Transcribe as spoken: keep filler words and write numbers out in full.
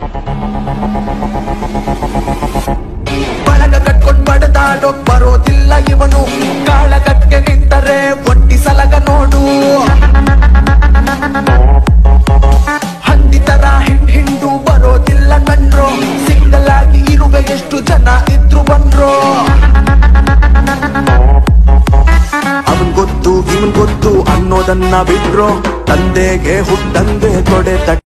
ಬಳಗ ಕಟ್ಕೊಂಡ್ ಬಡದಾಡೋ ಬರೋದಿಲ್ಲ ಇವನು, ಕಾಳಗಕ್ಕೆ ನಿಂತರೆ ಒಟ್ಟಿ ಸಲಗ ನೋಡು. ಹಂದಿತರ ಹಿಂಡ್ ಹಿಂಡು ಬರೋದಿಲ್ಲ ಕಣ್ರೋ, ಸಿಂಗಲ್ ಆಗಿ ಇರುವೆ ಎಷ್ಟು ಜನ ಇದ್ರು ಬಂದ್ರು. ಅವನ್ ಗೊತ್ತು ಇವನ್ ಗೊತ್ತು ಅನ್ನೋದನ್ನ ಬಿಟ್ರೋ, ತಂದೆಗೆ ಹುಟ್ಟಂದೆ ತೊಡೆ ತಟ್ಟ